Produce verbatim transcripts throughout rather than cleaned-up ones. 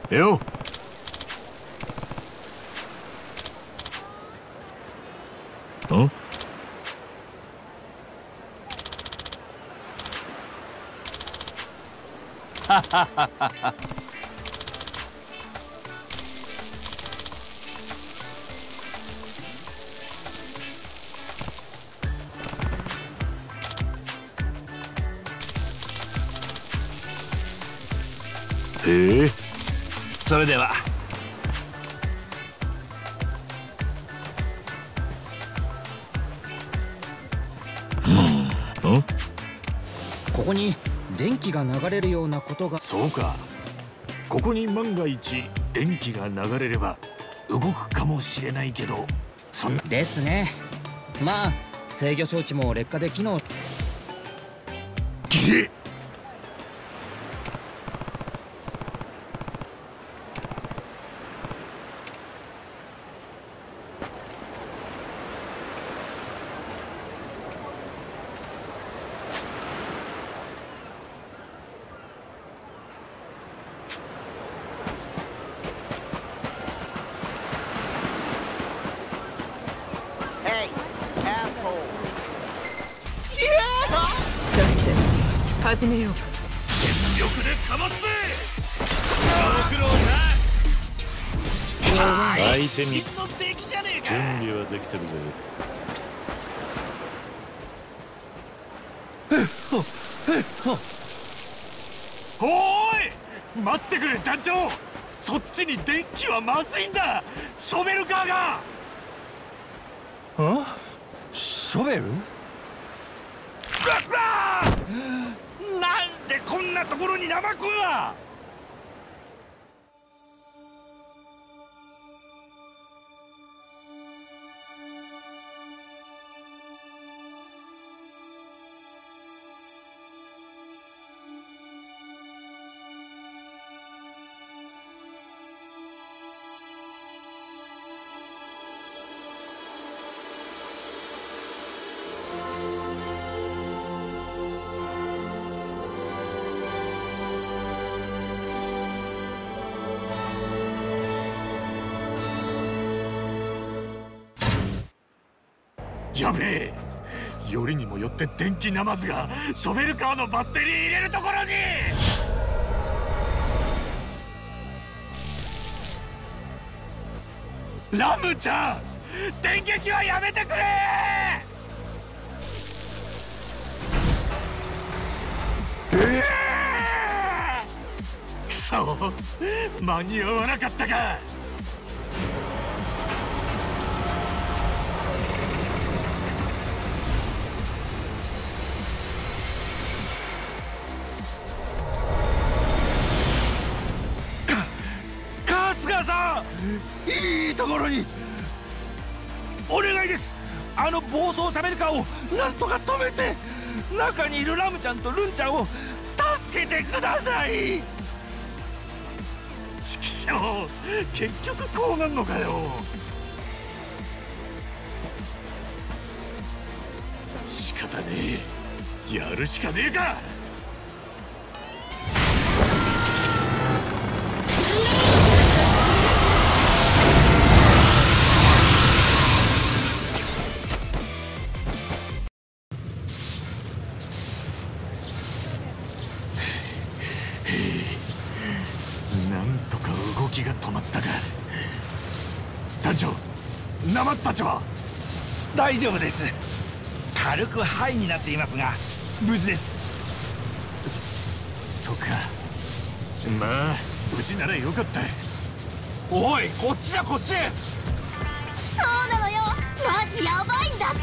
よ。ん？ ははははは。 へえ。 それでは。 うん。 ここに電気が流れるようなことが。 そうか。ここに万が一電気が流れれば動くかもしれないけど、そんなですね。まあ制御装置も劣化で機能。 げっ。 始めようか。 全力でかますぜ。ご苦労さん。 相手にの出来じゃねえか。 準備はできてるぜ。 おーい、待ってくれ団長。そっちに電気はまずいんだ。ショベルカーが。 あ？ショベル？なんでこんなところにナマコが！ やべえ。よりにもよって電気ナマズがショベルカーのバッテリー入れるところに。ラムちゃん、電撃はやめてくれ。えー、くそ、間に合わなかったか。 いいところに。お願いです。あの暴走シャベルカーをなんとか止めて、中にいるラムちゃんとルンちゃんを助けてください。 ちくしょう、結局こうなんのかよ。仕方ねえ。やるしかねえか。動きが止まったか。団長、ナマズたちは大丈夫です。軽くハイになっていますが無事です。 そ、そうか。まあ無事ならよかった。 おい、こっちだこっち。 そうなのよ、マジやばいんだって。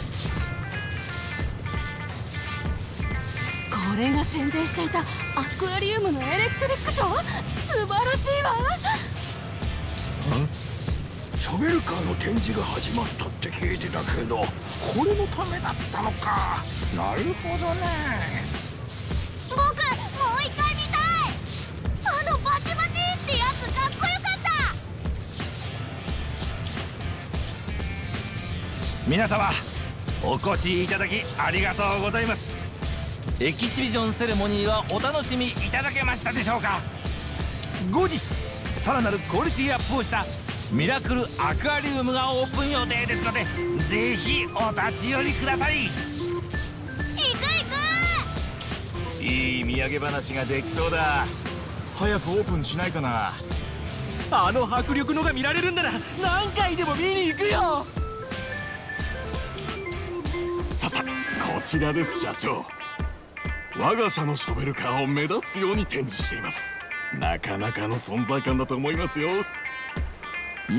これが宣伝していたアクアリウムのエレクトリックショー、素晴らしいわ。 ん？ショベルカーの展示が始まったって聞いてたけど、これのためだったのか。なるほどね。 僕もう一回見たい。あのバチバチってやつかっこよかった。 皆様お越しいただきありがとうございます。エキシビジョンセレモニーはお楽しみいただけましたでしょうか。 後日さらなるクオリティアップをしたミラクルアクアリウムがオープン予定ですので、ぜひお立ち寄りください。 行く行く。 いい土産話ができそうだ。早くオープンしないかな。あの迫力のが見られるんなら何回でも見に行くよ。ささ、こちらです社長。我が社のショベルカーを目立つように展示しています。なかなかの存在感だと思いますよ。 うん。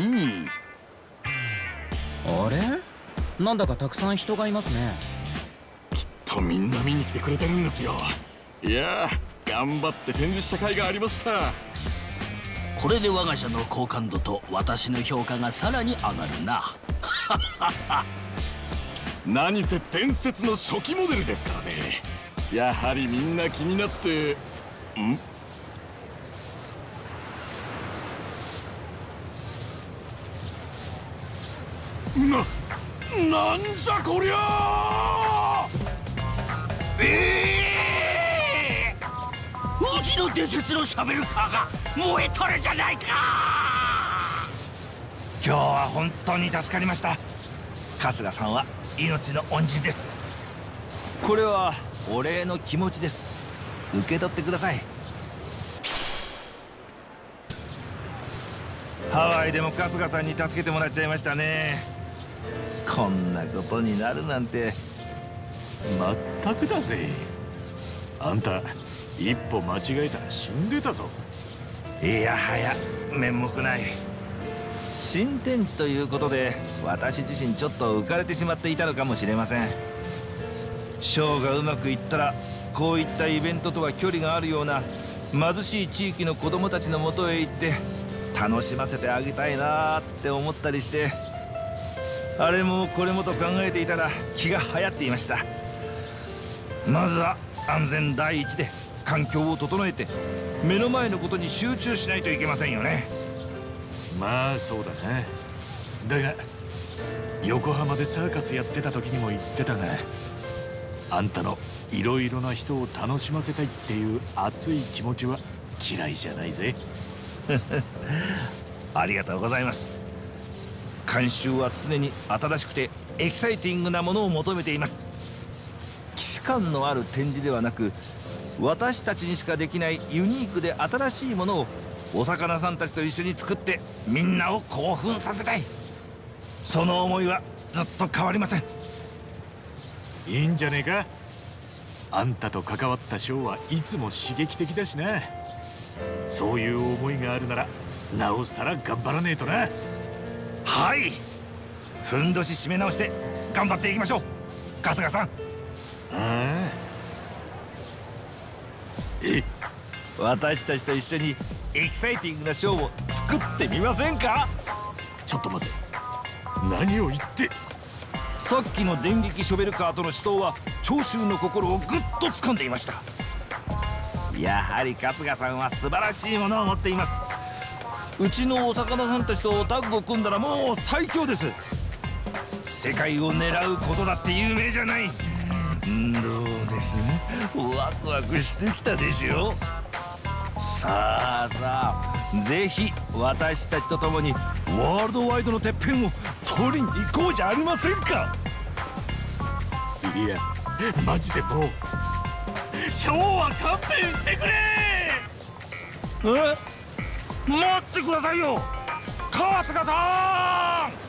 あれ、なんだかたくさん人がいますね。 きっとみんな見に来てくれてるんですよ。いやー、頑張って展示した甲斐がありました。 これで我が社の好感度と私の評価がさらに上がるな。 何せ伝説の初期モデルですからね。やはりみんな気になって。んな、なんじゃこりゃー。 ええー、うちの伝説のシャベルカーが燃えとるじゃないか。 今日は本当に助かりました。春日さんは命の恩人です。これはお礼の気持ちです。受け取ってください。ハワイでも春日さんに助けてもらっちゃいましたね。こんなことになるなんて。 まったくだぜ。あんた一歩間違えたら死んでたぞ。 いやはや面目ない。新天地ということで私自身ちょっと浮かれてしまっていたのかもしれません。ショーがうまくいったらこういったイベントとは距離があるような貧しい地域の子供たちのもとへ行って楽しませてあげたいなーって思ったりして、あれもこれもと考えていたら気が流行っていました。まずは安全第一で環境を整えて目の前のことに集中しないといけませんよね。 まあそうだな。だが横浜でサーカスやってた時にも言ってたが、あんたのいろいろな人を楽しませたいっていう熱い気持ちは嫌いじゃないぜ。 ありがとうございます。監修は常に新しくてエキサイティングなものを求めています。既視感のある展示ではなく、私たちにしかできないユニークで新しいものをお魚さんたちと一緒に作ってみんなを興奮させたい。その思いはずっと変わりません。 いいんじゃねえか。あんたと関わったショーはいつも刺激的だしな。そういう思いがあるならなおさら頑張らねえとな。 はい、ふんどし締め直して頑張っていきましょう春日さん。 ああ、え、 私たちと一緒にエキサイティングなショーを作ってみませんか。 ちょっと待て、何を言って。 さっきの電撃ショベルカーとの死闘は長州の心をぐっと掴んでいました。やはり春日さんは素晴らしいものを持っています。うちのお魚さんたちとタッグを組んだらもう最強です。世界を狙うことだって有名じゃない。んどうですワクワクしてきたでしょ。さあさあ、ぜひ私たちと共にワールドワイドのてっぺんを取りに行こうじゃありませんか。 いやマジでもうショーは勘弁してくれ。 え、待ってくださいよ春日さん。